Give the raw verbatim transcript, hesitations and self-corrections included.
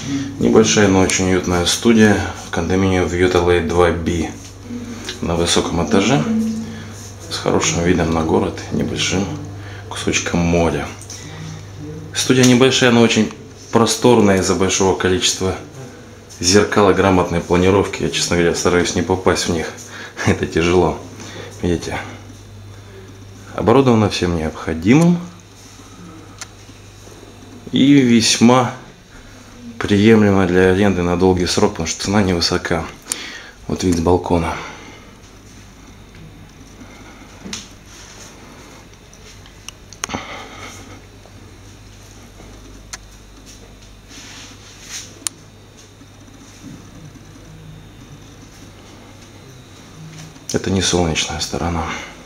Небольшая, но очень уютная студия в кондоминиуме View два би на высоком этаже с хорошим видом на город и небольшим кусочком моря. Студия небольшая, но очень просторная из-за большого количества зеркал и грамотной планировки. Я, честно говоря, стараюсь не попасть в них. Это тяжело. Видите? Оборудовано всем необходимым и весьма приемлемо для аренды на долгий срок, потому что цена невысока. Вот вид с балкона. Это не солнечная сторона.